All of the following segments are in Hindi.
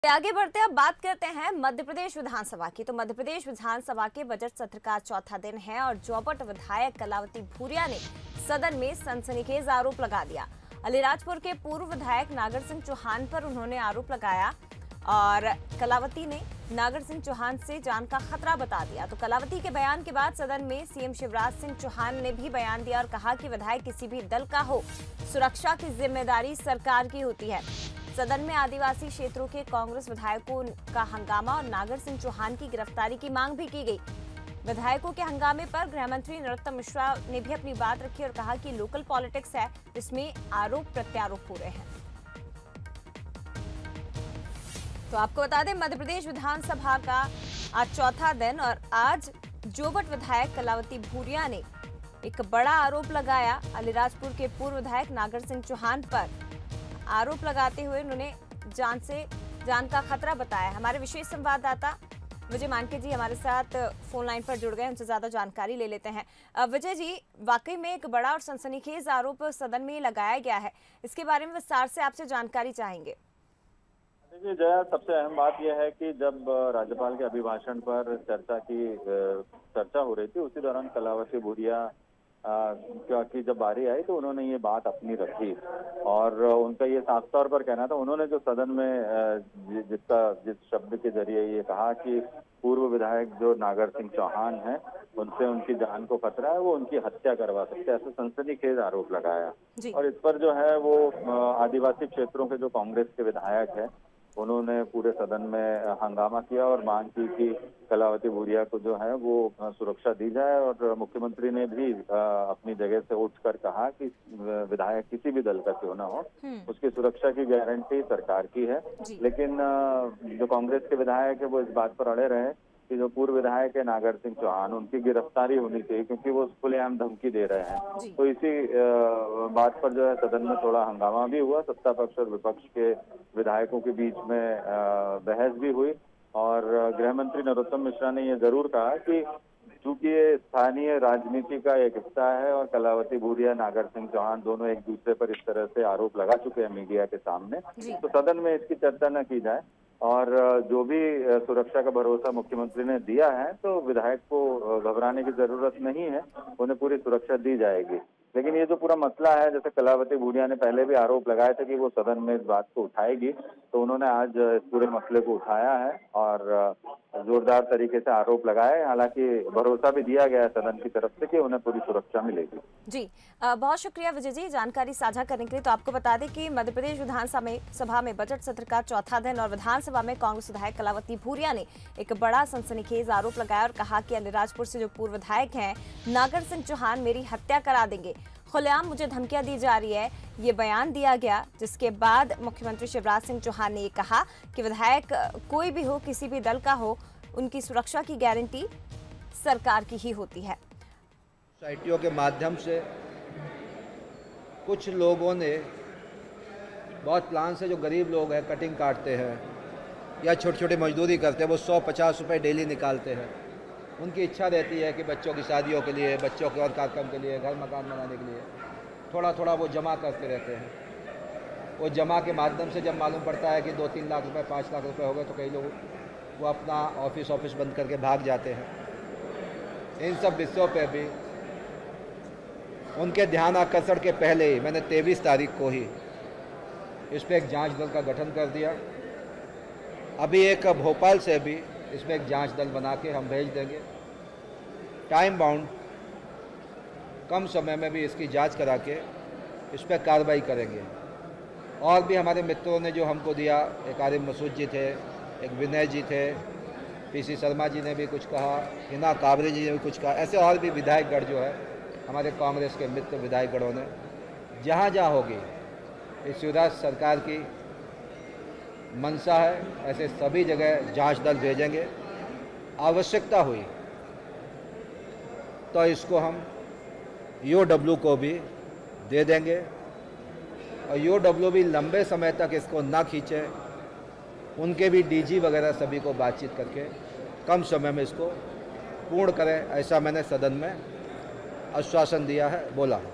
आगे बढ़ते हैं, अब बात करते हैं मध्य प्रदेश विधानसभा की। तो मध्य प्रदेश विधानसभा के बजट सत्र का चौथा दिन है और जोबट विधायक कलावती भूरिया ने सदन में सनसनीखेज आरोप लगा दिया। अलीराजपुर के पूर्व विधायक नागर सिंह चौहान पर उन्होंने आरोप लगाया और कलावती ने नागर सिंह चौहान से जान का खतरा बता दिया। तो कलावती के बयान के बाद सदन में सीएम शिवराज सिंह चौहान ने भी बयान दिया और कहा कि विधायक किसी भी दल का हो, सुरक्षा की जिम्मेदारी सरकार की होती है। सदन में आदिवासी क्षेत्रों के कांग्रेस विधायकों का हंगामा और नागर सिंह चौहान की गिरफ्तारी की मांग भी की गई। विधायकों के हंगामे पर गृह मंत्री नरोत्तम मिश्रा ने भी अपनी बात रखी और कहा कि लोकल पॉलिटिक्स है, जिसमें आरोप प्रत्यारोप हो रहे हैं। तो आपको बता दें, मध्य प्रदेश विधानसभा का आज चौथा दिन और आज जोबट विधायक कलावती भूरिया ने एक बड़ा आरोप लगाया। अलीराजपुर के पूर्व विधायक नागर सिंह चौहान पर आरोप लगाते हुए उन्होंने जान का खतरा बताया। हमारे विशेष संवाददाता विजय मानके जी हमारे साथ फोन लाइन पर जुड़ गए, उनसे ज्यादा जानकारी ले लेते हैं। विजय जी, वाकई में एक बड़ा और सनसनीखेज आरोप सदन में लगाया गया है, इसके बारे में विस्तार से आपसे जानकारी चाहेंगे। देखिए जया, सबसे अहम बात यह है कि जब राज्यपाल के अभिभाषण पर चर्चा हो रही थी, उसी दौरान कलावती भूरिया की जब बारी आई तो उन्होंने ये बात अपनी रखी और उनका ये साफ तौर पर कहना था। उन्होंने जो सदन में जिस शब्द के जरिए ये कहा कि पूर्व विधायक जो नागर सिंह चौहान हैं, उनसे उनकी जान को खतरा है, वो उनकी हत्या करवा सकते हैं, ऐसे सनसनीखेज आरोप लगाया। और इस पर जो है वो आदिवासी क्षेत्रों के जो कांग्रेस के विधायक है, उन्होंने पूरे सदन में हंगामा किया और मांग की कि कलावती भूरिया को जो है वो सुरक्षा दी जाए। और मुख्यमंत्री ने भी अपनी जगह से उठकर कहा कि विधायक किसी भी दल का क्यों ना हो, उसकी सुरक्षा की गारंटी सरकार की है। लेकिन जो कांग्रेस के विधायक है वो इस बात पर अड़े रहे कि जो पूर्व विधायक है नागर सिंह चौहान, उनकी गिरफ्तारी होनी चाहिए क्योंकि वो खुलेआम धमकी दे रहे हैं। तो इसी बात पर जो है सदन में थोड़ा हंगामा भी हुआ। सत्ता पक्ष और विपक्ष के विधायकों के बीच में बहस भी हुई और गृह मंत्री नरोत्तम मिश्रा ने ये जरूर कहा कि चूंकि ये स्थानीय राजनीति का एक हिस्सा है और कलावती भूरिया, नागर सिंह चौहान दोनों एक दूसरे पर इस तरह से आरोप लगा चुके हैं मीडिया के सामने, तो सदन में इसकी चर्चा न की जाए और जो भी सुरक्षा का भरोसा मुख्यमंत्री ने दिया है तो विधायक को घबराने की जरूरत नहीं है, उन्हें पूरी सुरक्षा दी जाएगी। लेकिन ये जो पूरा मसला है, जैसे कलावती भूरिया ने पहले भी आरोप लगाया था कि वो सदन में इस बात को उठाएगी, तो उन्होंने आज इस पूरे मसले को उठाया है और जोरदार तरीके से आरोप लगाए। हालांकि भरोसा भी दिया गया है सदन की तरफ से कि उन्हें पूरी सुरक्षा मिलेगी। जी, बहुत शुक्रिया विजय जी जानकारी साझा करने के लिए। तो आपको बता दें कि मध्य प्रदेश विधानसभा में बजट सत्र का चौथा दिन और विधानसभा में कांग्रेस विधायक कलावती भूरिया ने एक बड़ा सनसनीखेज आरोप लगाया और कहा कि अलीराजपुर से जो पूर्व विधायक हैं नागर सिंह चौहान मेरी हत्या करा देंगे, खुलेआम मुझे धमकियां दी जा रही है। ये बयान दिया गया जिसके बाद मुख्यमंत्री शिवराज सिंह चौहान ने ये कहा कि विधायक कोई भी हो, किसी भी दल का हो, उनकी सुरक्षा की गारंटी सरकार की ही होती है। सोसाइटियों के माध्यम से कुछ लोगों ने बहुत प्लान से, जो गरीब लोग हैं, कटिंग काटते हैं या छोटी छोटी मजदूरी करते हैं, वो 100-50 रुपये डेली निकालते हैं। उनकी इच्छा रहती है कि बच्चों की शादियों के लिए, बच्चों के और कार्यक्रम के लिए, घर मकान बनाने के लिए थोड़ा थोड़ा वो जमा करते रहते हैं। वो जमा के माध्यम से जब मालूम पड़ता है कि 2-3 लाख रुपए, 5 लाख रुपए हो गए, तो कई लोग वो अपना ऑफिस बंद करके भाग जाते हैं। इन सब विषयों पे भी उनके ध्यान आकर्षण के पहले ही मैंने 23 तारीख को ही इस पर एक जांच दल का गठन कर दिया। अभी एक भोपाल से भी इसमें एक जांच दल बना के हम भेज देंगे। टाइम बाउंड कम समय में भी इसकी जांच करा के इस पर कार्रवाई करेंगे। और भी हमारे मित्रों ने जो हमको दिया, एक आरिफ मसूद जी थे, एक विनय जी थे, पीसी शर्मा जी ने भी कुछ कहा, हिना काबरे जी ने भी कुछ कहा, ऐसे और भी विधायकगण जो है हमारे कांग्रेस के मित्र विधायकगणों ने, जहाँ जहाँ होगी इस शिवराज सरकार की मंशा है, ऐसे सभी जगह जांच दल भेजेंगे। आवश्यकता हुई तो इसको हम ईओडब्ल्यू को भी दे देंगे और ईओडब्ल्यू भी लंबे समय तक इसको ना खींचे, उनके भी डीजी वगैरह सभी को बातचीत करके कम समय में इसको पूर्ण करें, ऐसा मैंने सदन में आश्वासन दिया है, बोला है।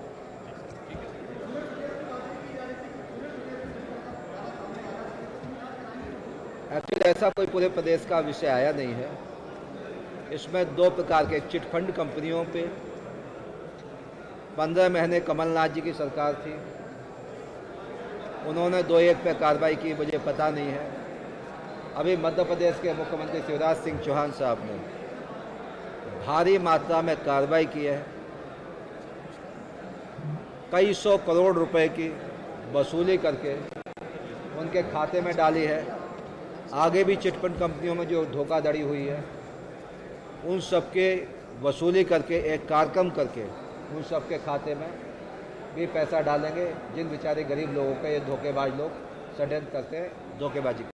एक्चुअली ऐसा कोई पूरे प्रदेश का विषय आया नहीं है। इसमें दो प्रकार के चिटफंड कंपनियों पे 15 महीने कमलनाथ जी की सरकार थी, उन्होंने 2-1 पे कार्रवाई की, मुझे पता नहीं है। अभी मध्य प्रदेश के मुख्यमंत्री शिवराज सिंह चौहान साहब ने भारी मात्रा में कार्रवाई की है, कई 100 करोड़ रुपए की वसूली करके उनके खाते में डाली है। आगे भी चिटफंड कंपनियों में जो धोखाधड़ी हुई है उन सबके वसूली करके एक कार्यक्रम करके उन सबके खाते में भी पैसा डालेंगे, जिन बेचारे गरीब लोगों का ये धोखेबाज लोग षड्यंत्र करते हैं, धोखेबाजी।